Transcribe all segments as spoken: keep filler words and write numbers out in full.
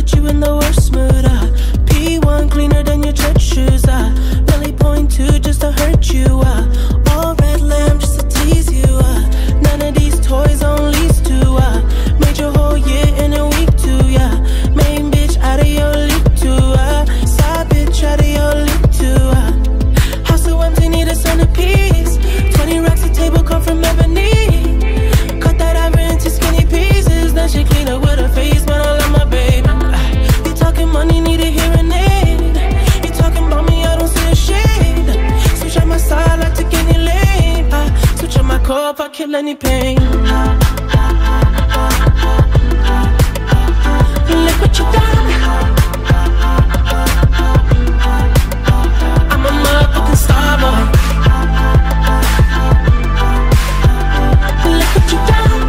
put you in the worst mood, uh. P one cleaner than your church shoes, uh. Belly point two just to hurt you, uh. All red lamb just to tease you, uh. None of these toys on lease to, uh. Made your whole year in a week too, yeah. Main bitch out of your league too, uh. Side bitch out of your league too, uh. House so empty, need a centerpiece. Twenty racks a table come from ebony. Cut that ever into skinny pieces. Then she clean up with her face, man, I love my baby. You talking money, need a hearing aid. You talking about me, I don't see a shade. Switch on my side, I take any lane. I switch on my core if I kill any pain. Look what you done. I'm a motherfucking star boy. Look what you done.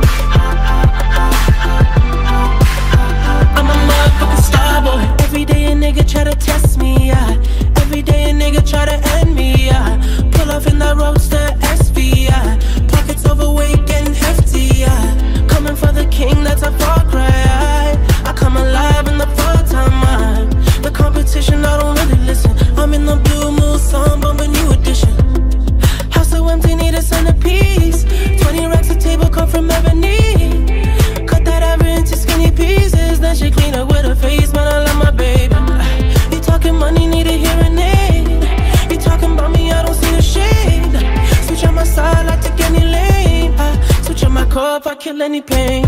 I'm a motherfucking star boy. Every day a nigga try to test me, yeah. Every day a nigga try to end me, yeah. Pull off in that roadster S V, yeah. Pockets overweight, getting hefty, yeah. Coming for the king, that's a far cry, yeah. I come alive in the full time, man. The competition, I don't really listen. I'm in the blue moon, song, bumping new edition. House so empty, need a centerpiece. Twenty racks a table come from ebony. Cut that ever into skinny pieces. Then she clean up with her face, man, I love my baby. You talking money, need a hearing aid. You talking about me, I don't see a shade. Switch on my side, I take any lane. I switch on my core if I kill any pain.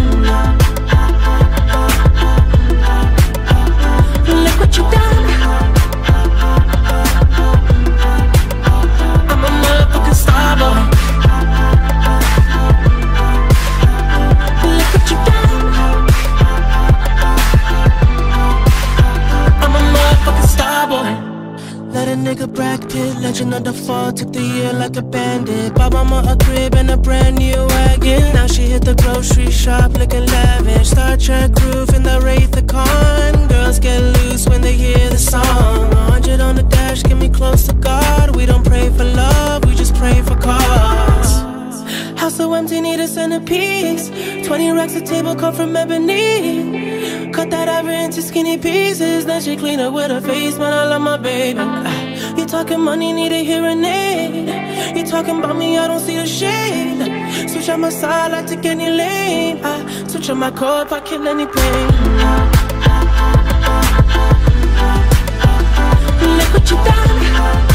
Look what you done. I'm a motherfucking star boy. Look what you done. I'm a motherfucking star boy. Let a nigga Brad Pitt, legend of the fall, took the year like a bandit. Bought mama a crib and a brand new wagon. Now she hit the grocery shop looking lavish. Star Trek roof in the Wraith the Con. Girls get loose when they hear the song. A hundred on the dash, get me close to God. We don't pray for love, we just pray for cause. House so empty, need a centerpiece. Twenty racks a table come from ebony. Cut that ever into skinny pieces. Then she clean up with her face, man, I love my baby. You talking money, need a hearing aid. You talking about me, I don't see the shade. Switch on my side, I take any lane. I switch on my core if I kill any pain. Look what you done.